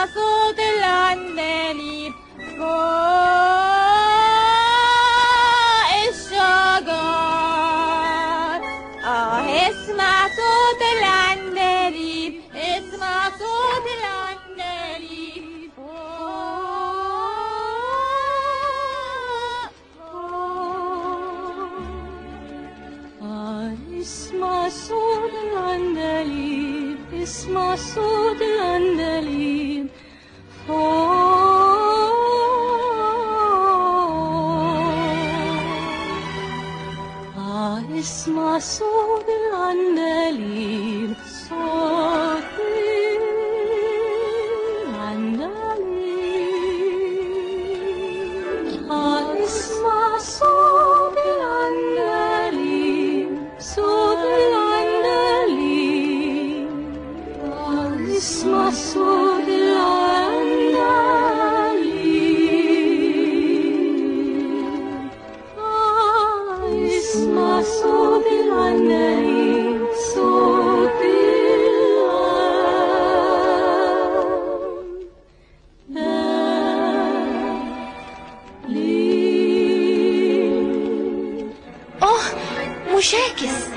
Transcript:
صوت العندليب فوق الشجر. اسمع صوت العندليب، اسمع صوت العندليب اسمع صوت العندليب، اسمع صوت العندليب اسمع صوت العندليب، صوت العندليب. اسمع صوت العندليب، صوت العندليب. اسمع صوت العندليب، اسمع صوت العندليب، صوت العندليب. مشاكس.